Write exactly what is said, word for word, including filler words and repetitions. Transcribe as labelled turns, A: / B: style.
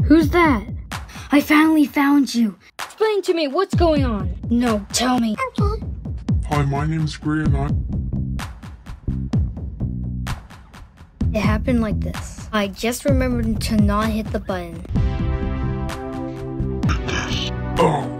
A: Who's that? I finally found you. Explain to me what's going on. No, tell me.
B: Okay.
C: Hi, my name's Gray and I...
A: It happened like this. I just remembered to not hit the button.
C: Oh.